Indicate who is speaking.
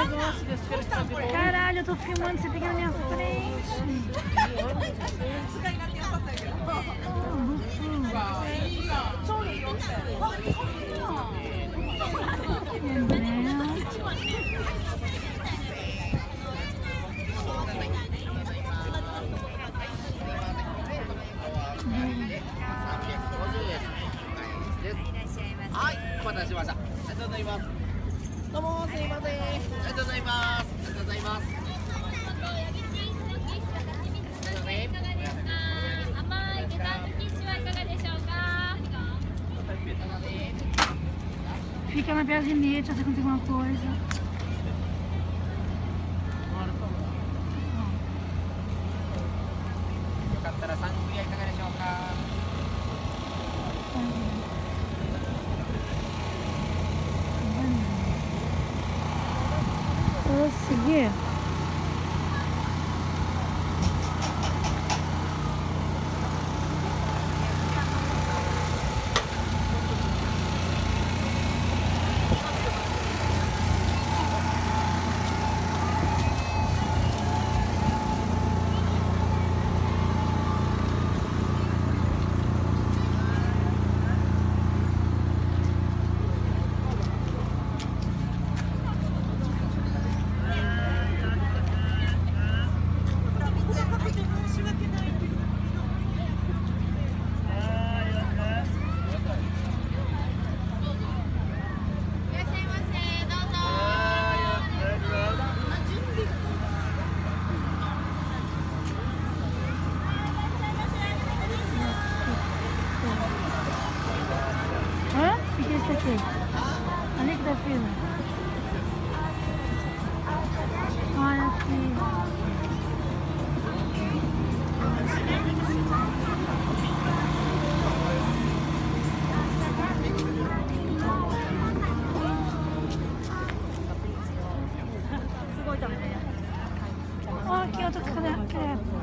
Speaker 1: Caralho, eu tô filmando, você fica na minha frente.
Speaker 2: はい、お待たせしました。ありがとうございます。どうもすいません。ありがとうございます。ありがとうございます。
Speaker 3: 甘いゲタキッシュはいかがでしょうか。
Speaker 1: Fica na piazinete, se acontecer alguma coisa. Vou seguir. Ali que tá fila. Olha aqui. Ó, aqui outro cara.